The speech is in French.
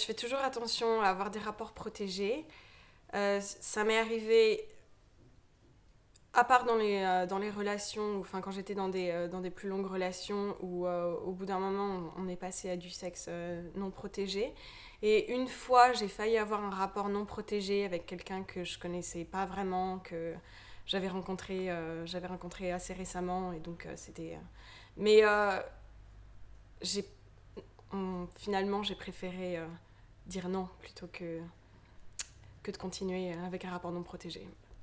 je fais toujours attention à avoir des rapports protégés. Ça m'est arrivé, à part dans les relations, enfin quand j'étais dans des plus longues relations où au bout d'un moment on est passé à du sexe non protégé. Et une fois j'ai failli avoir un rapport non protégé avec quelqu'un que je connaissais pas vraiment, que j'avais rencontré assez récemment et donc c'était... Mais j'ai, finalement j'ai préféré dire non plutôt que de continuer avec un rapport non protégé.